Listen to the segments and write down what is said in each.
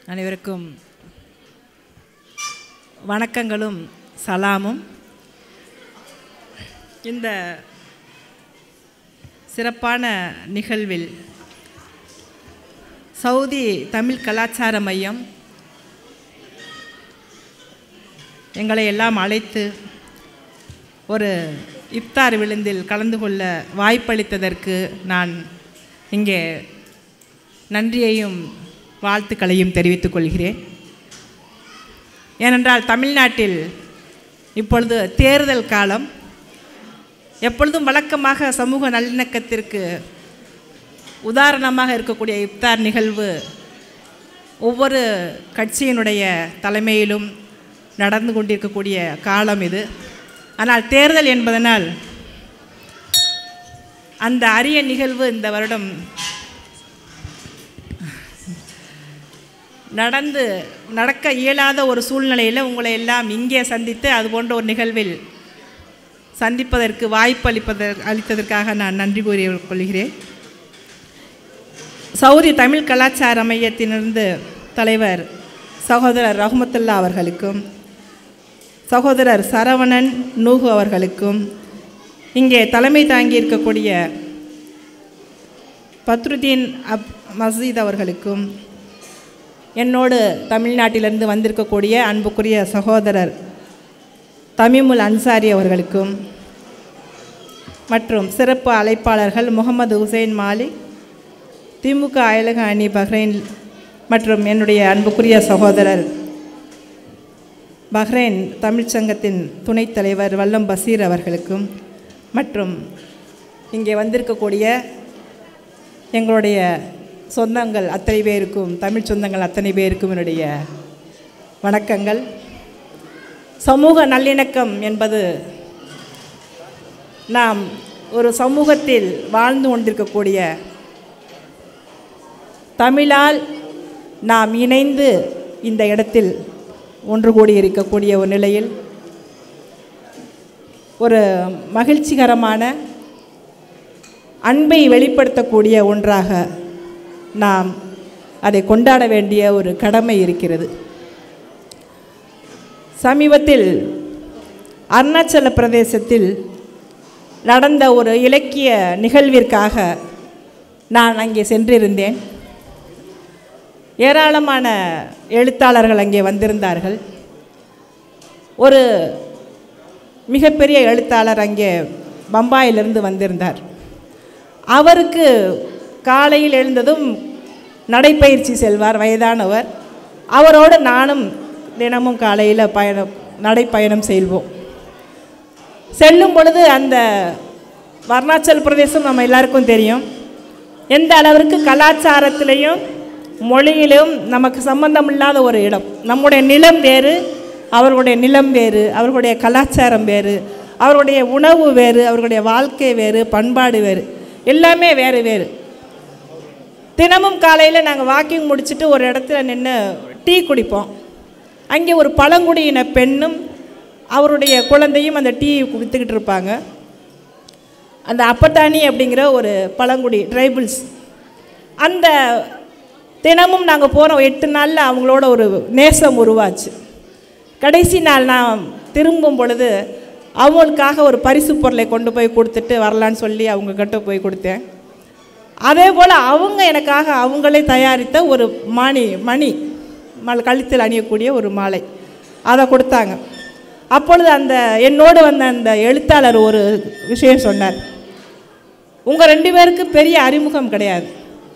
அனைவருக்கும் வணக்கங்களும் சலாமும். இந்த சிறப்பான நிகழ்வில் சவுதி தமிழ் கலாச்சார மையம் எங்களை எல்லாம் அழைத்து ஒரு இஃப்தார் விருந்தில் கலந்து கொள்ள வாய்ப்பளித்ததற்கு நான் இங்கே நன்றியையும் வாழ்த்துக்களையும் தெரிவித்துக் கொள்கிறேன். ஏனென்றால் தமிழ்நாட்டில் இப்பொழுது தேர்தல் காலம். எப்பொழுதும் வழக்கமாக சமூக நல்லிணக்கத்திற்கு உதாரணமாக இருக்கக்கூடிய இஃப்தார் நிகழ்வு ஒவ்வொரு கட்சியினுடைய தலைமையிலும் நடந்து கொண்டிருக்கக்கூடிய காலம் இது. ஆனால் தேர்தல் என்பதனால் அந்த அரிய நிகழ்வு இந்த வருடம் நடக்க இயலாத ஒரு சூழ்நிலையில் உங்களை எல்லாம் இங்கே சந்தித்து அது போன்ற ஒரு நிகழ்வில் சந்திப்பதற்கு அளித்ததற்காக நான் நன்றி கூறிக்கொள்கிறேன். சவுதி தமிழ் கலாச்சார மையத்திலிருந்து தலைவர் சகோதரர் ரஹ்மத்துல்லா அவர்களுக்கும் சகோதரர் சரவணன் நூகு அவர்களுக்கும் இங்கே தலைமை தாங்கியிருக்கக்கூடிய பத்ருதீன் மஸ்ஜித் அவர்களுக்கும் என்னோடு தமிழ்நாட்டிலிருந்து வந்திருக்கக்கூடிய அன்புக்குரிய சகோதரர் தமிமுல் அன்சாரி அவர்களுக்கும் மற்றும் சிறப்பு அழைப்பாளர்கள் முகமது ஹுசைன் மாலிக், திமுக அயலக அணி பஹ்ரைன் மற்றும் என்னுடைய அன்புக்குரிய சகோதரர் பஹ்ரைன் தமிழ்ச்சங்கத்தின் துணைத் தலைவர் வல்லம் பசீர் அவர்களுக்கும் மற்றும் இங்கே வந்திருக்கக்கூடிய எங்களுடைய சொந்தங்கள் அத்தனை பேருக்கும், தமிழ் சொந்தங்கள் அத்தனை பேருக்கும் என்னுடைய வணக்கங்கள். சமூக நல்லிணக்கம் என்பது நாம் ஒரு சமூகத்தில் வாழ்ந்து கொண்டிருக்கக்கூடிய தமிழால் நாம் இணைந்து இந்த இடத்தில் ஒன்று கூடி இருக்கக்கூடிய ஒரு நிலையில் ஒரு மகிழ்ச்சிகரமான அன்பை வெளிப்படுத்தக்கூடிய ஒன்றாக நாம் அதை கொண்டாட வேண்டிய ஒரு கடமை இருக்கிறது. சமீபத்தில் அருணாச்சல பிரதேசத்தில் நடந்த ஒரு இலக்கிய நிகழ்விற்காக நான் அங்கே சென்றிருந்தேன். ஏராளமான எழுத்தாளர்கள் அங்கே வந்திருந்தார்கள். ஒரு மிகப்பெரிய எழுத்தாளர் அங்கே பம்பாயிலிருந்து வந்திருந்தார். அவருக்கு காலையில் எழுந்ததும் நடைப்பயிற்சி செல்வார், வயதானவர். அவரோடு நானும் தினமும் காலையில் நடைப்பயணம் செல்வோம். செல்லும் பொழுது அந்த அருணாச்சல் பிரதேசம் நம்ம எல்லாருக்கும் தெரியும். எந்த அளவிற்கு கலாச்சாரத்திலையும் மொழியிலும் நமக்கு சம்பந்தம் இல்லாத ஒரு இடம். நம்முடைய நிலம் வேறு, அவர்களுடைய நிலம் வேறு, அவர்களுடைய கலாச்சாரம் வேறு, அவர்களுடைய உணவு வேறு, அவர்களுடைய வாழ்க்கை வேறு, பண்பாடு வேறு, எல்லாமே வேறு வேறு. தினமும் காலையில் நாங்கள் வாக்கிங் முடிச்சுட்டு ஒரு இடத்துல நின்று டீ குடிப்போம். அங்கே ஒரு பழங்குடியின பெண்ணும் அவருடைய குழந்தையும் அந்த டீ குடித்துக்கிட்டு இருப்பாங்க. அந்த அப்பட்டாணி அப்படிங்கிற ஒரு பழங்குடி ட்ரைபிள்ஸ். அந்த தினமும் நாங்கள் போகிற 8 நாளில் அவங்களோட ஒரு நேசம் உருவாச்சு. கடைசி நாள் நான் திரும்பும் பொழுது அவங்களுக்காக ஒரு பரிசு பொருளை கொண்டு போய் கொடுத்துட்டு வரலான்னு சொல்லி அவங்கக்கிட்ட போய் கொடுத்தேன். அதே போல் அவங்க எனக்காக அவங்களே தயாரித்த ஒரு மணி கழுத்தில் அணியக்கூடிய ஒரு மாலை அதை கொடுத்தாங்க. அப்பொழுது என்னோடு வந்த அந்த எழுத்தாளர் ஒரு விஷயம் சொன்னார். உங்கள் 2 பேருக்கு பெரிய அறிமுகம் கிடையாது,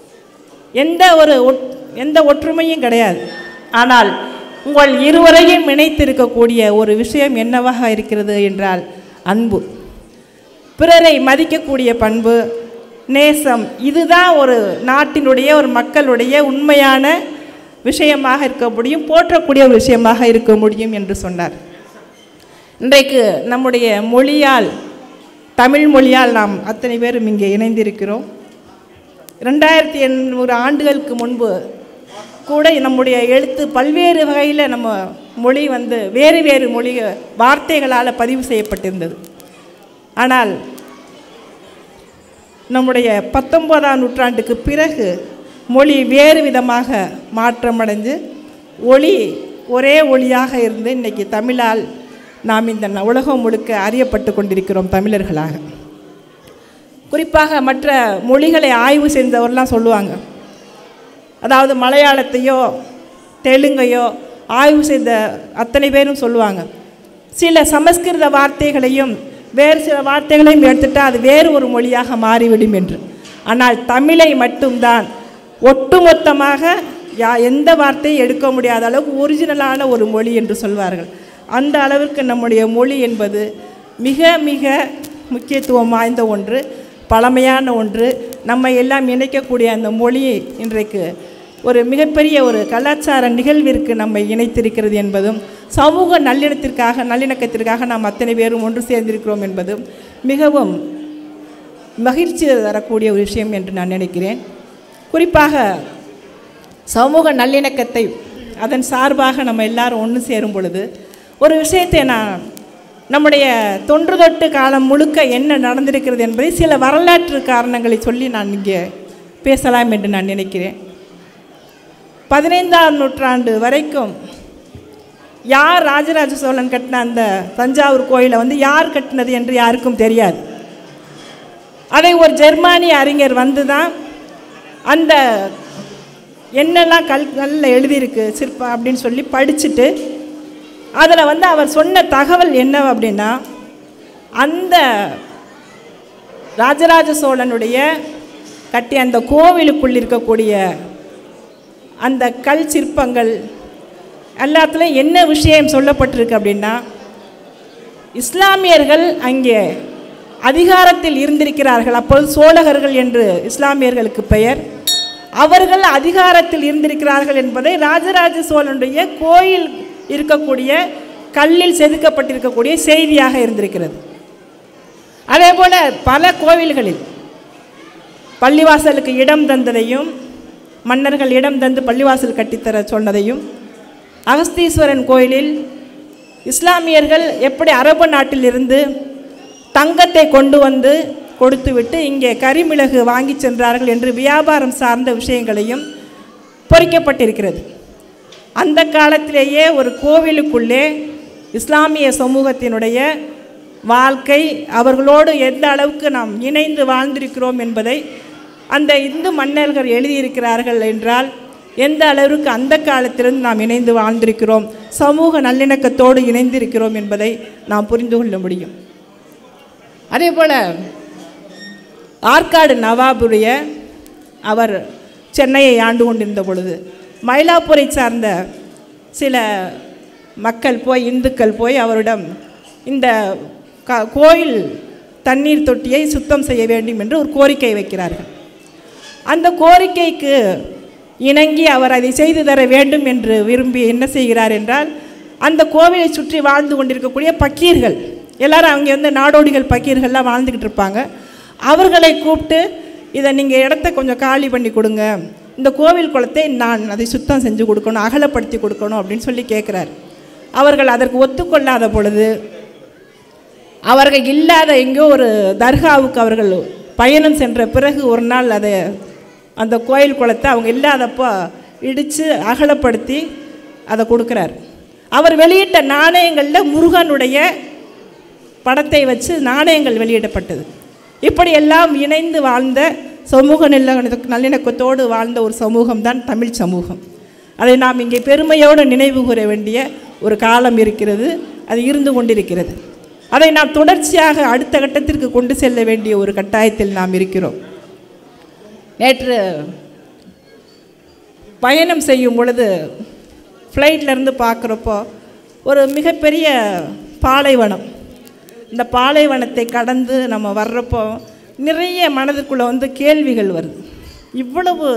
எந்த ஒற்றுமையும் கிடையாது. ஆனால் உங்கள் இருவரையும் இணைத்திருக்கக்கூடிய ஒரு விஷயம் என்னவாக இருக்கிறது என்றால் அன்பு, பிறரை மதிக்கக்கூடிய பண்பு, நேசம். இதுதான் ஒரு நாட்டினுடைய ஒரு மக்களுடைய உண்மையான விஷயமாக இருக்க முடியும், போற்றக்கூடிய ஒரு விஷயமாக இருக்க முடியும் என்று சொன்னார். இன்றைக்கு நம்முடைய மொழியால், தமிழ் மொழியால் நாம் அத்தனை பேரும் இங்கே இணைந்திருக்கிறோம். 2800 ஆண்டுகளுக்கு முன்பு கூட நம்முடைய எழுத்து பல்வேறு வகையில் நம்ம மொழி வேறு வேறு மொழி வார்த்தைகளால் பதிவு செய்யப்பட்டிருந்தது. ஆனால் நம்முடைய 19ஆம் நூற்றாண்டுக்கு பிறகு மொழி வேறு விதமாக மாற்றமடைந்து ஒளி ஒரே ஒளியாக இருந்து இன்றைக்கி தமிழால் நாம் இந்த உலகம் முழுக்க அறியப்பட்டு கொண்டிருக்கிறோம் தமிழர்களாக. குறிப்பாக மற்ற மொழிகளை ஆய்வு செய்தவர்லாம் சொல்லுவாங்க, அதாவது மலையாளத்தையோ தெலுங்கையோ ஆய்வு செய்த அத்தனை பேரும் சொல்லுவாங்க, சில சமஸ்கிருத வார்த்தைகளையும் வேறு சில வார்த்தைகளையும் எடுத்துட்டால் அது வேறு ஒரு மொழியாக மாறிவிடும் என்று. ஆனால் தமிழை மட்டும்தான் ஒட்டுமொத்தமாக எந்த வார்த்தையும் எடுக்க முடியாத அளவுக்கு ஒரிஜினலான ஒரு மொழி என்று சொல்வார்கள். அந்த அளவிற்கு நம்முடைய மொழி என்பது மிக மிக முக்கியத்துவம் வாய்ந்த ஒன்று, பழமையான ஒன்று. நம்ம எல்லாம் இணைக்கக்கூடிய அந்த மொழி இன்றைக்கு ஒரு மிகப்பெரிய ஒரு கலாச்சார நிகழ்விற்கு நம்மை இணைத்திருக்கிறது என்பதும், சமூக நல்லிணக்கத்திற்காக நாம் அத்தனை பேரும் ஒன்று சேர்ந்திருக்கிறோம் என்பதும் மிகவும் மகிழ்ச்சி தரக்கூடிய ஒரு விஷயம் என்று நான் நினைக்கிறேன். குறிப்பாக சமூக நல்லிணக்கத்தை அதன் சார்பாக நம்ம எல்லாரும் ஒன்று சேரும் பொழுது ஒரு விஷயத்தை நான் நம்முடைய தொன்று தொட்டு காலம் முழுக்க என்ன நடந்திருக்கிறது என்பதை சில வரலாற்று காரணங்களை சொல்லி நான் இங்கே பேசலாம் என்று நான் நினைக்கிறேன். 15ஆம் நூற்றாண்டு வரைக்கும் யார் ராஜராஜ சோழன் கட்டின அந்த தஞ்சாவூர் கோயிலை யார் கட்டினது என்று யாருக்கும் தெரியாது. அதை ஒரு ஜெர்மானிய அறிஞர் தான் அந்த என்னெல்லாம் கல்லில் எழுதியிருக்கு சிற்பம் அப்படின்னு சொல்லி படிச்சுட்டு அதில் அவர் சொன்ன தகவல் என்ன அப்படின்னா, அந்த ராஜராஜ சோழனுடைய கட்டிய அந்த கோவிலுக்குள் இருக்கக்கூடிய அந்த கல் சிற்பங்கள் எல்லாத்துலேயும் என்ன விஷயம் சொல்லப்பட்டிருக்கு அப்படின்னா, இஸ்லாமியர்கள் அங்கே அதிகாரத்தில் இருந்திருக்கிறார்கள். அப்போது சோழகர்கள் என்று இஸ்லாமியர்களுக்கு பெயர். அவர்கள் அதிகாரத்தில் இருந்திருக்கிறார்கள் என்பதை ராஜராஜ சோழனுடைய கோயில் இருக்கக்கூடிய கல்லில் செதுக்கப்பட்டிருக்கக்கூடிய செய்தியாக இருந்திருக்கிறது. அதே போல் பல கோவில்களில் பள்ளிவாசலுக்கு இடம் தந்ததையும், மன்னர்கள் இடம் தந்து பள்ளிவாசல் கட்டித்தர சொன்னதையும், அகஸ்தீஸ்வரன் கோயிலில் இஸ்லாமியர்கள் எப்படி அரபு நாட்டிலிருந்து தங்கத்தை கொண்டு வந்து கொடுத்துவிட்டு இங்கே கரிமிளகு வாங்கி சென்றார்கள் என்று வியாபாரம் சார்ந்த விஷயங்களையும் பொறிக்கப்பட்டிருக்கிறது. அந்த காலத்திலேயே ஒரு கோவிலுக்குள்ளே இஸ்லாமிய சமூகத்தினுடைய வாழ்க்கை, அவர்களோடு எந்த அளவுக்கு நாம் இணைந்து வாழ்ந்திருக்கிறோம் என்பதை அந்த இந்து மன்னர்கள் எழுதியிருக்கிறார்கள் என்றால் எந்த அளவுக்கு அந்த காலத்திலிருந்து நாம் இணைந்து வாழ்ந்திருக்கிறோம், சமூக நல்லிணக்கத்தோடு இணைந்திருக்கிறோம் என்பதை நாம் புரிந்து கொள்ள முடியும். அதே போல் ஆற்காடு நவாபுடைய அவர் சென்னையை ஆண்டு கொண்டிருந்த பொழுது மயிலாப்பூரை சார்ந்த சில மக்கள் இந்துக்கள் அவரிடம் இந்த கோயில் தண்ணீர் தொட்டியை சுத்தம் செய்ய வேண்டும் என்று ஒரு கோரிக்கை வைக்கிறார்கள். அந்த கோரிக்கைக்கு இணங்கி அவர் அதை செய்து தர வேண்டும் என்று விரும்பி என்ன செய்கிறார் என்றால், அந்த கோவிலை சுற்றி வாழ்ந்து கொண்டிருக்கக்கூடிய பக்கீர்கள் எல்லாரும் அங்கே நாடோடிகள் பக்கீர்கள்லாம் வாழ்ந்துக்கிட்டு இருப்பாங்க. அவர்களை கூப்பிட்டு இதை நீங்கள் இடத்த கொஞ்சம் காலி பண்ணி கொடுங்க, இந்த கோவில் குளத்தை நான் அதை சுத்தம் செஞ்சு கொடுக்கணும், அகலப்படுத்தி கொடுக்கணும் அப்படின்னு சொல்லி கேட்குறார். அவர்கள் அதற்கு ஒத்துக்கொள்ளாத பொழுது அவர்கள் இல்லாத எங்கோ ஒரு தர்காவுக்கு அவர்கள் பயணம் சென்ற பிறகு ஒரு நாள் அந்த கோயில் குளத்தை அவங்க இல்லாதப்போ இடித்து அகலப்படுத்தி அதை கொடுக்குறார். அவர் வெளியிட்ட நாணயங்களில் முருகனுடைய படத்தை வச்சு நாணயங்கள் வெளியிடப்பட்டது. இப்படியெல்லாம் இணைந்து வாழ்ந்த சமூக நல்லிணக்கத்தோடு வாழ்ந்த ஒரு சமூகம்தான் தமிழ் சமூகம். அதை நாம் இங்கே பெருமையோடு நினைவு கூற வேண்டிய ஒரு காலம் இருக்கிறது, அது இருந்து கொண்டிருக்கிறது. அதை நாம் தொடர்ச்சியாக அடுத்த கட்டத்திற்கு கொண்டு செல்ல வேண்டிய ஒரு கட்டாயத்தில் நாம் இருக்கிறோம். நேற்று பயணம் செய்யும் பொழுது ஃப்ளைட்லேருந்து பார்க்குறப்போ ஒரு மிகப்பெரிய பாலைவனம், இந்த பாலைவனத்தை கடந்து நம்ம வர்றப்போ நிறைய மனதுக்குள்ளே கேள்விகள் வருது. இவ்வளவு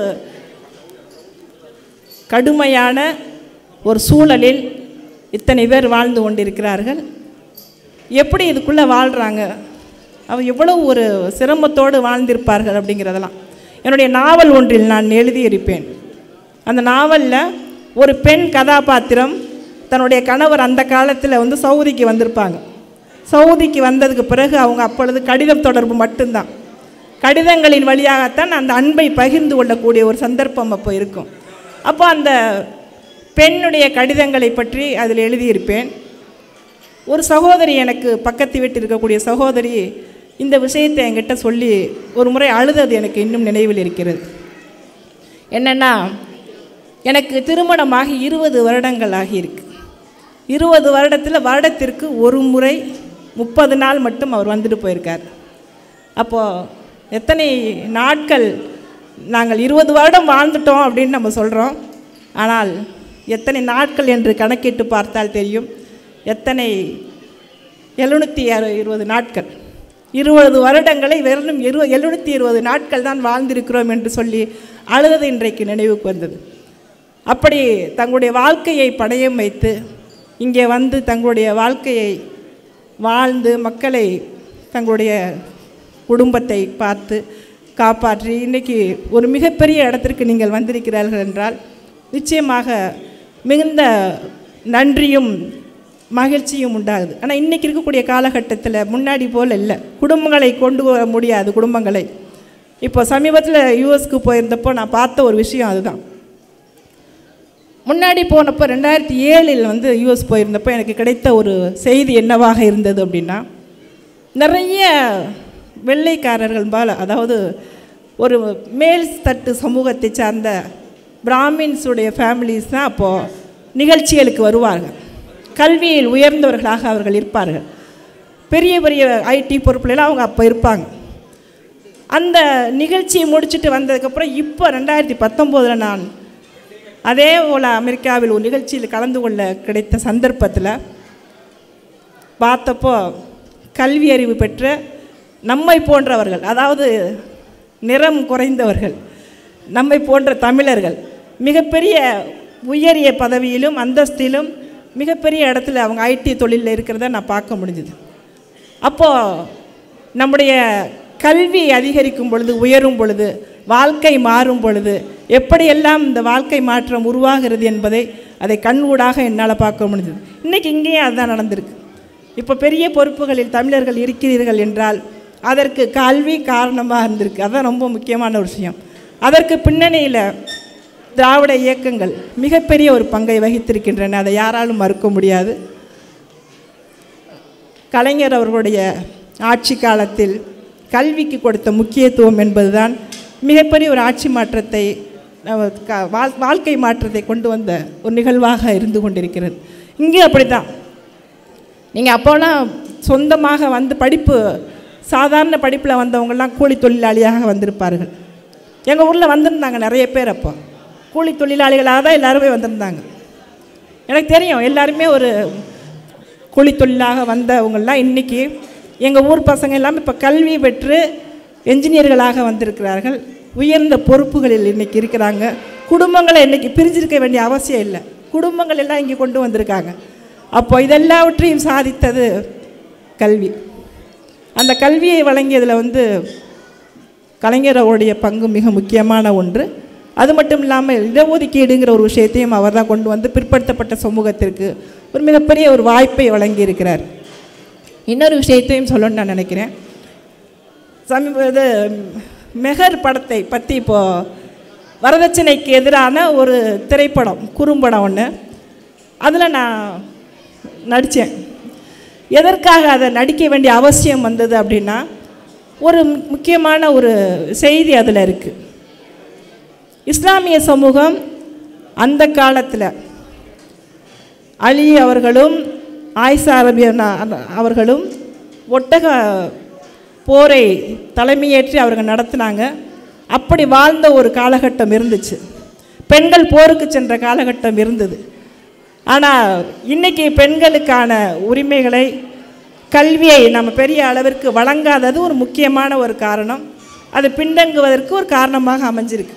கடுமையான ஒரு சூழலில் இத்தனை பேர் வாழ்ந்து கொண்டிருக்கிறார்கள், எப்படி இதுக்குள்ளே வாழ்கிறாங்க, அவங்க எவ்வளவு ஒரு சிரமத்தோடு வாழ்ந்திருப்பார்கள் அப்படிங்கிறதெல்லாம் என்னுடைய நாவல் ஒன்றில் நான் எழுதியிருப்பேன். அந்த நாவலில் ஒரு பெண் கதாபாத்திரம் தன்னுடைய கணவர் அந்த காலத்தில் சவுதிக்கு வந்திருப்பாங்க. சவுதிக்கு வந்ததுக்கு பிறகு அவங்க அப்பொழுது கடிதம் தொடர்பு மட்டும்தான், கடிதங்களின் வழியாகத்தான் அந்த அன்பை பகிர்ந்து கொள்ளக்கூடிய ஒரு சந்தர்ப்பம் அப்போ இருக்கும். அப்போ அந்த பெண்ணுடைய கடிதங்களை பற்றி அதில் எழுதியிருப்பேன். ஒரு சகோதரி, எனக்கு பக்கத்து வீட்டில் இருக்கக்கூடிய சகோதரி இந்த விஷயத்தை என்கிட்ட சொல்லி ஒரு முறை அழுதது எனக்கு இன்னும் நினைவில் இருக்கிறது. என்னென்னா, எனக்கு திருமணமாகி 20 வருடங்கள் ஆகியிருக்கு. 20 வருடத்தில் வருடத்திற்கு ஒரு முறை 30 நாள் மட்டும் அவர் வந்துட்டு போயிருக்கார். அப்போது எத்தனை நாட்கள் நாங்கள் 20 வருடம் வாழ்ந்துட்டோம் அப்படின்னு நம்ம சொல்கிறோம். ஆனால் எத்தனை நாட்கள் என்று கணக்கிட்டு பார்த்தால் தெரியும். எத்தனை 720 நாட்கள், 20 வருடங்களை வெறும் 720 நாட்கள் தான் வாழ்ந்திருக்கிறோம் என்று சொல்லி அழுதது இன்றைக்கு நினைவுக்கு வந்தது. அப்படி தங்களுடைய வாழ்க்கையை பணயம் வைத்து இங்கே வந்து தங்களுடைய வாழ்க்கையை வாழ்ந்து மக்களை தங்களுடைய குடும்பத்தை பார்த்து காப்பாற்றி இன்றைக்கி ஒரு மிகப்பெரிய இடத்திற்கு நீங்கள் வந்திருக்கிறார்கள் என்றால் நிச்சயமாக மிகுந்த நன்றியும் மகிழ்ச்சியும் உண்டாகுது. ஆனால் இன்றைக்கி இருக்கக்கூடிய காலகட்டத்தில் முன்னாடி போல் இல்லை. குடும்பங்களை கொண்டு வர முடியாது. குடும்பங்களை இப்போ சமீபத்தில் யூஎஸ்க்கு போயிருந்தப்போ நான் பார்த்த ஒரு விஷயம் அதுதான். முன்னாடி போனப்போ 2007 வந்து யூஎஸ் போயிருந்தப்போ எனக்கு கிடைத்த ஒரு செய்தி என்னவாக இருந்தது அப்படின்னா, நிறைய வெள்ளைக்காரர்கள் போல, அதாவது ஒரு மேல் தட்டு சமூகத்தை சார்ந்த பிராமின்ஸுடைய ஃபேமிலிஸ் தான் அப்போது நிகழ்ச்சிகளுக்கு வருவார்கள். கல்வியில் உயர்ந்தவர்களாக அவர்கள் இருப்பார்கள். பெரிய பெரிய ஐடி பொறுப்புலாம் அவங்க அப்போ இருப்பாங்க. அந்த நிகழ்ச்சியை முடிச்சுட்டு வந்ததுக்கப்புறம் இப்போ 2019 நான் அதே போல் அமெரிக்காவில் ஒரு நிகழ்ச்சியில் கலந்து கொள்ள கிடைத்த சந்தர்ப்பத்தில் பார்த்தப்போ கல்வி அறிவு பெற்ற நம்மை போன்றவர்கள், அதாவது நிறம் குறைந்தவர்கள், நம்மை போன்ற தமிழர்கள் மிகப்பெரிய உயரிய பதவியிலும் அந்தஸ்திலும் மிகப்பெரிய இடத்துல அவங்க ஐடி தொழிலில் இருக்கிறத நான் பார்க்க முடிஞ்சுது. அப்போது நம்முடைய கல்வி அதிகரிக்கும் பொழுது, உயரும் பொழுது, வாழ்க்கை மாறும் பொழுது எப்படியெல்லாம் இந்த வாழ்க்கை மாற்றம் உருவாகிறது என்பதை அதை கண்கூடாக என்னால் பார்க்க முடிஞ்சது. இன்றைக்கி இங்கேயும் அதுதான் நடந்திருக்கு. இப்போ பெரிய பொறுப்புகளில் தமிழர்கள் இருக்கிறீர்கள் என்றால் அதற்கு கல்வி காரணமாக இருந்திருக்கு. அதுதான் ரொம்ப முக்கியமான ஒரு விஷயம். அதற்கு பின்னணியில் திராவிட இயக்கங்கள் மிகப்பெரிய ஒரு பங்கை வகித்திருக்கின்றன. அதை யாராலும் மறுக்க முடியாது. கலைஞர் அவர்களுடைய ஆட்சி காலத்தில் கல்விக்கு கொடுத்த முக்கியத்துவம் என்பதுதான் மிகப்பெரிய ஒரு ஆட்சி மாற்றத்தை, வாழ்க்கை மாற்றத்தை கொண்டு வந்த ஒரு நிகழ்வாக இருந்து கொண்டிருக்கிறது. இங்கே அப்படி தான். நீங்கள் அப்போலாம் சொந்தமாக வந்து படிப்பு, சாதாரண படிப்பில் வந்தவங்கள்லாம் கூலி தொழிலாளியாக வந்திருப்பார்கள். எங்கள் ஊரில் வந்திருந்தாங்க நிறைய பேர். அப்போ கூலி தொழிலாளிகளாக தான் எல்லாருமே வந்திருந்தாங்க. எனக்கு தெரியும், எல்லாருமே ஒரு கூலி தொழிலாக வந்தவங்கள்லாம் இன்றைக்கி எங்கள் ஊர் பசங்க எல்லாமே இப்போ கல்வி பெற்று என்ஜினியர்களாக வந்திருக்கிறார்கள். உயர்ந்த பொறுப்புகளில் இன்றைக்கி இருக்கிறாங்க. குடும்பங்களை இன்றைக்கி பிரிஞ்சிருக்க வேண்டிய அவசியம் இல்லை. குடும்பங்கள் எல்லாம் இங்கே கொண்டு வந்திருக்காங்க. அப்போ இதெல்லாவற்றையும் சாதித்தது கல்வி. அந்த கல்வியை வழங்கியதில் வந்து கலைஞருடைய பங்கு மிக முக்கியமான ஒன்று. அது மட்டும் இல்லாமல் இடஒதுக்கீடுங்கிற ஒரு விஷயத்தையும் அவர் தான் கொண்டு வந்து பிற்படுத்தப்பட்ட சமூகத்திற்கு ஒரு மிகப்பெரிய ஒரு வாய்ப்பை வழங்கியிருக்கிறார். இன்னொரு விஷயத்தையும் சொல்லணும்னு நான் நினைக்கிறேன். இது மெஹர் படத்தை பற்றி இப்போது வரதட்சணைக்கு எதிரான ஒரு திரைப்படம், குறும்படம் ஒன்று, அதில் நான் நடித்தேன். எதற்காக அதை நடிக்க வேண்டிய அவசியம் வந்தது அப்படின்னா, ஒரு முக்கியமான ஒரு செய்தி அதில் இருக்குது. இஸ்லாமிய சமூகம் அந்த காலத்தில் அலி அவர்களும் ஆயிஷா ரலியல்லாஹு அன்ஹா அவர்களும் ஒட்டக போரை தலைமையேற்றி அவர்கள் நடத்தினாங்க. அப்படி வாழ்ந்த ஒரு காலகட்டம் இருந்துச்சு. பெண்கள் போருக்கு சென்ற காலகட்டம் இருந்தது. ஆனால் இன்றைக்கி பெண்களுக்கான உரிமைகளை, கல்வியை நம்ம பெரிய அளவிற்கு வழங்காதது ஒரு முக்கியமான ஒரு காரணம். அது பின்தங்குவதற்கு ஒரு காரணமாக அமைஞ்சிருக்கு.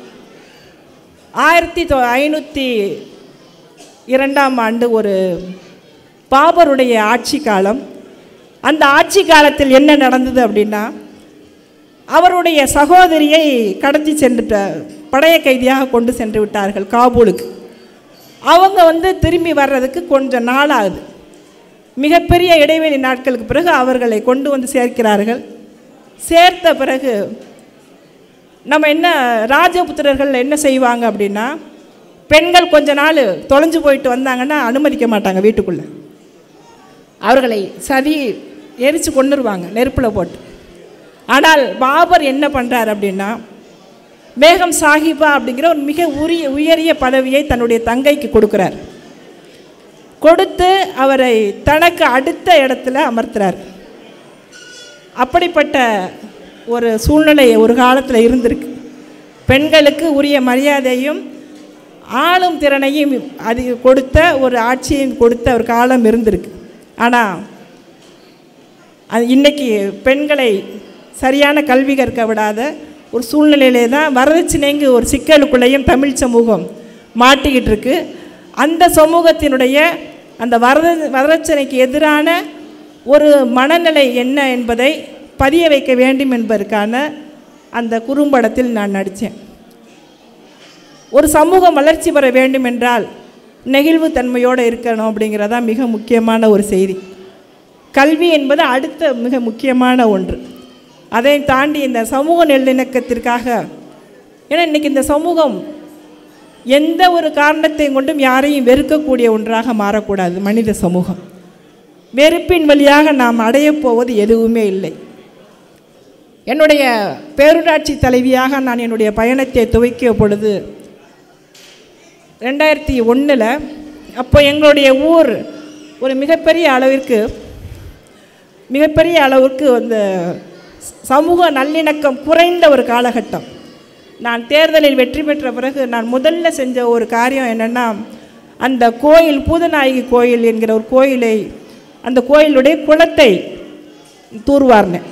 1502 ஒரு பாபருடைய ஆட்சி காலம். அந்த ஆட்சி காலத்தில் என்ன நடந்தது அப்படின்னா, அவருடைய சகோதரியை கடத்தி சென்றுட்ட படைய கைதியாக கொண்டு சென்று விட்டார்கள் காபூலுக்கு. அவங்க வந்து திரும்பி வர்றதுக்கு கொஞ்சம் நாள் ஆகுது. மிகப்பெரிய இடைவெளி நாட்களுக்கு பிறகு அவர்களை கொண்டு வந்து சேர்க்கிறார்கள். சேர்த்த பிறகு நம்ம என்ன ராஜபுத்திரர்கள் என்ன செய்வாங்க அப்படின்னா, பெண்கள் கொஞ்ச நாள் தொலைஞ்சு போயிட்டு வந்தாங்கன்னா அனுமதிக்க மாட்டாங்க வீட்டுக்குள்ளே. அவர்களை சதி எரித்து கொண்டுருவாங்க நெருப்பில் போட்டு. ஆனால் பாபர் என்ன பண்ணுறார் அப்படின்னா, பேகம் சாஹிபா அப்படிங்கிற ஒரு மிக உயரிய பதவியை தன்னுடைய தங்கைக்கு கொடுக்குறார். கொடுத்து அவரை தனக்கு அடுத்த இடத்துல அமர்த்துறார். அப்படிப்பட்ட ஒரு சூழ்நிலை ஒரு காலத்தில் இருந்திருக்கு. பெண்களுக்கு உரிய மரியாதையும் ஆளும் திறனையும் அது கொடுத்த ஒரு ஆட்சியையும் கொடுத்த ஒரு காலம் இருந்திருக்கு. ஆனால் அது இன்றைக்கி பெண்களை சரியான கல்வி கற்க விடாத ஒரு சூழ்நிலையிலே தான் வரதட்சணைங்க ஒரு சிக்கலுக்குள்ளேயும் தமிழ் சமூகம் மாட்டிக்கிட்டு இருக்கு. அந்த சமூகத்தினுடைய அந்த வரதட்சணைக்கு எதிரான ஒரு மனநிலை என்ன என்பதை பதிய வைக்க வேண்டும் என்பதற்கான அந்த குறும்படத்தில் நான் நடித்தேன். ஒரு சமூகம் வளர்ச்சி பெற வேண்டும் என்றால் நெகிழ்வு தன்மையோடு இருக்கணும் அப்படிங்கிறதான் மிக முக்கியமான ஒரு செய்தி. கல்வி என்பது அடுத்த மிக முக்கியமான ஒன்று. அதை தாண்டி இந்த சமூக நல்லிணக்கத்திற்காக, ஏன்னா இன்றைக்கி இந்த சமூகம் எந்த ஒரு காரணத்தை கொண்டும் யாரையும் வெறுக்கக்கூடிய ஒன்றாக மாறக்கூடாது. மனித சமூகம் வெறுப்பின் வழியாக நாம் அடையப்போவது எதுவுமே இல்லை. என்னுடைய பேரூராட்சி தலைவியாக நான் என்னுடைய பயணத்தை துவக்கிய பொழுது 2001 அப்போ எங்களுடைய ஊர் ஒரு மிகப்பெரிய அளவிற்கு அந்த சமூக நல்லிணக்கம் குறைந்த ஒரு காலகட்டம். நான் தேர்தலில் வெற்றி பெற்ற பிறகு நான் முதல்ல செஞ்ச ஒரு காரியம் என்னென்னா, அந்த கோயில் பூதநாயகி கோயில் என்கிற ஒரு கோயிலை, அந்த கோயிலுடைய குளத்தை தூர்வாரினேன்.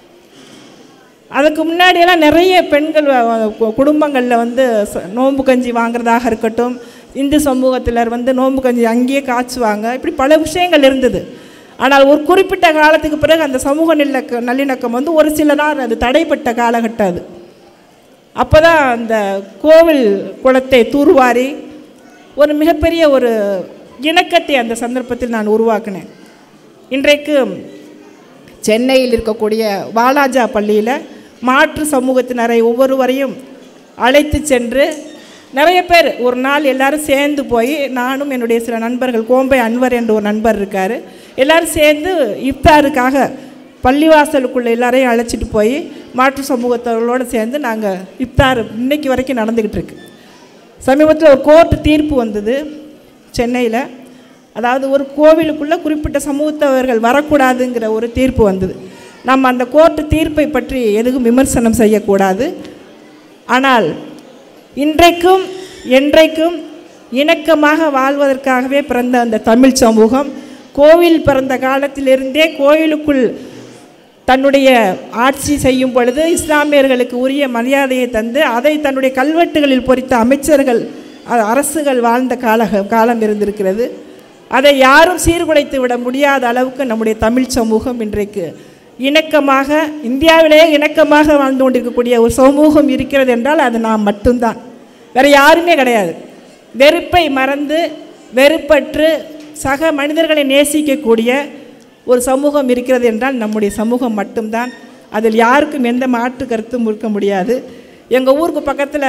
அதுக்கு முன்னாடியெல்லாம் நிறைய பெண்கள் குடும்பங்களில் வந்து நோன்பு கஞ்சி வாங்குறதாக இருக்கட்டும், இந்து சமூகத்தினர் வந்து நோன்பு கஞ்சி அங்கேயே காய்ச்சுவாங்க, இப்படி பல விஷயங்கள் இருந்தது. ஆனால் ஒரு குறிப்பிட்ட காலத்துக்கு பிறகு அந்த சமூக நல்லிணக்கம் வந்து ஒரு சில நாள் அது தடைப்பட்ட காலகட்டம் அது. அப்போ தான் அந்த கோவில் குளத்தை தூர்வாரி ஒரு மிகப்பெரிய ஒரு இணக்கத்தை அந்த சந்தர்ப்பத்தில் நான் உருவாக்கினேன். இன்றைக்கு சென்னையில் இருக்கக்கூடிய வாலாஜா பள்ளியில் மாற்று சமூகத்தினரை ஒவ்வொருவரையும் அழைத்து சென்று நிறைய பேர் ஒரு நாள் எல்லோரும் சேர்ந்து போய், நானும் என்னுடைய சில நண்பர்கள், கோம்பை அன்வர் என்ற ஒரு நண்பர் இருக்கார், எல்லோரும் சேர்ந்து இஃப்தாருக்காக பள்ளிவாசலுக்குள்ளே எல்லாரையும் அழைச்சிட்டு போய் மாற்று சமூகத்தவர்களோடு சேர்ந்து நாங்கள் இஃப்தார் இன்றைக்கி வரைக்கும் நடந்துக்கிட்டு இருக்கு. சமீபத்தில் ஒரு கோர்ட்டு தீர்ப்பு வந்தது சென்னையில். அதாவது ஒரு கோவிலுக்குள்ளே குறிப்பிட்ட சமூகத்தவர்கள் வரக்கூடாதுங்கிற ஒரு தீர்ப்பு வந்தது. நம்ம அந்த கோர்ட்டு தீர்ப்பை பற்றி எதுவும் விமர்சனம் செய்யக்கூடாது. ஆனால் இன்றைக்கும் என்றைக்கும் இணக்கமாக வாழ்வதற்காகவே பிறந்த அந்த தமிழ் சமூகம் கோவில் பிறந்த காலத்திலிருந்தே கோயிலுக்குள் தன்னுடைய ஆட்சி செய்யும் பொழுது இஸ்லாமியர்களுக்கு உரிய மரியாதையை தந்து அதை தன்னுடைய கல்வெட்டுகளில் பொறித்த அமைச்சர்கள் அரசுகள் வாழ்ந்த காலம் இருந்திருக்கிறது. அதை யாரும் சீர்குலைத்து விட முடியாத அளவுக்கு நம்முடைய தமிழ் சமூகம் இன்றைக்கு இணக்கமாக, இந்தியாவிலேயே இணக்கமாக வாழ்ந்து கொண்டிருக்கக்கூடிய ஒரு சமூகம் இருக்கிறது என்றால் அது நாம் மட்டும்தான், வேறு யாருமே கிடையாது. வெறுப்பை மறந்து வெறுப்பற்று சக மனிதர்களை நேசிக்கக்கூடிய ஒரு சமூகம் இருக்கிறது என்றால் நம்முடைய சமூகம் மட்டும்தான். அதில் யாருக்கும் எந்த மாற்று கருத்தும் இருக்க முடியாது. எங்கள் ஊருக்கு பக்கத்தில்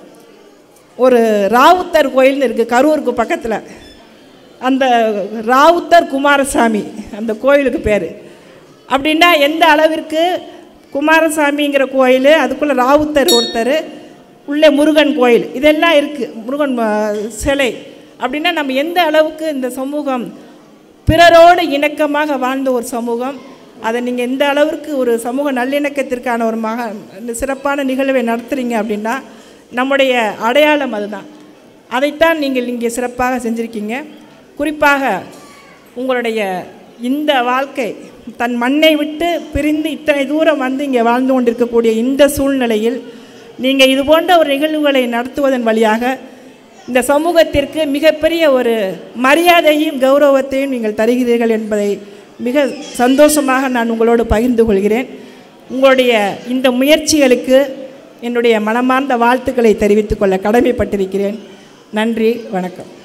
ஒரு ராவுத்தர் கோயில்னு இருக்குது, கரூருக்கு பக்கத்தில். அந்த ராவுத்தர் குமாரசாமி அந்த கோயிலுக்கு பேர். அப்படின்னா எந்த அளவிற்கு குமாரசாமிங்கிற கோயில், அதுக்குள்ளே ராவுத்தர் ஒருத்தர், உள்ளே முருகன் கோயில், இதெல்லாம் இருக்குது, முருகன் சிலை. அப்படின்னா நம்ம எந்த அளவுக்கு இந்த சமூகம் பிறரோடு இணக்கமாக வாழ்ந்த ஒரு சமூகம். அதை நீங்கள் எந்த அளவிற்கு ஒரு சமூக நல்லிணக்கத்திற்கான ஒரு சிறப்பான நிகழ்வை நடத்துகிறீங்க அப்படின்னா நம்முடைய அடையாளம் அதுதான். அதைத்தான் நீங்கள் இங்கே சிறப்பாக செஞ்சுருக்கீங்க. குறிப்பாக உங்களுடைய இந்த வாழ்க்கை தன் மண்ணை விட்டு பிரிந்து இத்தனை தூரம் வந்து இங்கே வாழ்ந்து கொண்டிருக்கக்கூடிய இந்த சூழ்நிலையில் நீங்கள் இது போன்ற ஒரு நிகழ்வுகளை நடத்துவதன் வழியாக இந்த சமூகத்திற்கு மிகப்பெரிய ஒரு மரியாதையும் கௌரவத்தையும் நீங்கள் தருகிறீர்கள் என்பதை மிக சந்தோஷமாக நான் உங்களோடு பகிர்ந்து கொள்கிறேன். உங்களுடைய இந்த முயற்சிகளுக்கு என்னுடைய மனமார்ந்த வாழ்த்துக்களை தெரிவித்துக் கொள்ள கடமைப்பட்டிருக்கிறேன். நன்றி, வணக்கம்.